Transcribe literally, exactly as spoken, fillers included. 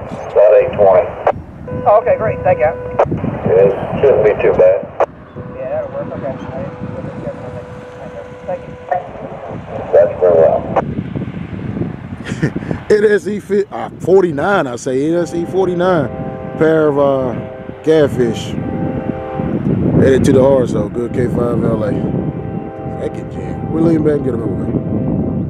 About eight twenty. Oh, okay, great. Thank you. It shouldn't be too bad. Yeah, that'll work. Okay. Thank you. That's very well. It is E forty-nine, I say. It is E forty-nine. Pair of uh, catfish. Headed to the horse, though. Good K five L A. Second jam. We'll lean back and get them over there.